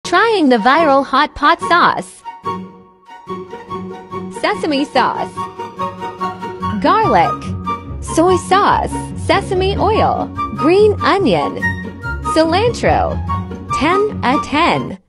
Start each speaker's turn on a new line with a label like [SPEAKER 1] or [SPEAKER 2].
[SPEAKER 1] Trying the viral hot pot sauce. Sesame sauce, garlic, soy sauce, sesame oil, green onion, cilantro. 10 out of 10.